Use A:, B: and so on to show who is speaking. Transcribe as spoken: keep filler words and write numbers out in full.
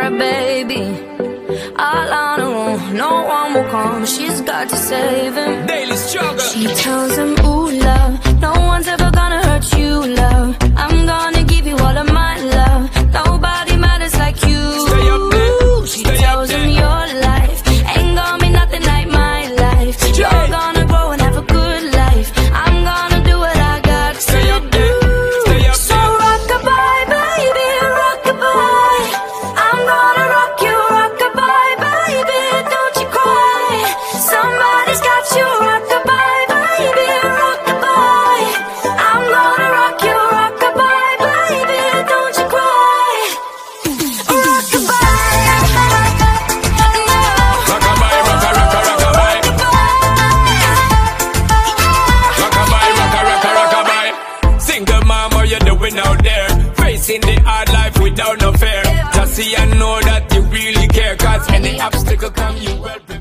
A: a baby, all on her own, no one will come. She's got to save him.
B: Daily struggle.
A: She tells him, ooh, love, no one's ever gonna hurt you, love. I'm gonna give you all of my love. Nobody matters like you.
B: Stay up there.
A: She
B: Stay
A: tells
B: up
A: him
B: there.
A: your life ain't gonna be nothing like my life. You're gonna grow and have a good life. I'm gonna do what I got to
B: Stay up
A: do.
B: there. Stay up
A: So
B: there.
A: rock-a-bye, baby, rock-a-bye. I'm gonna rock you, rock-a-bye, baby, don't you cry. Somebody's got you, rock-a-bye, baby, rock-a-bye. I'm gonna rock you, rock-a-bye, baby, don't you cry. Rock-a-bye,
B: Rock-a-bye, rocka, rocka, rock-a-bye. Rock-a-bye, rocka, rocka, rock-a-bye. Single mom, how you doing out there? Facing the hard life without no fear. Just see and know that you really care, cause any obstacle come, you well prepare.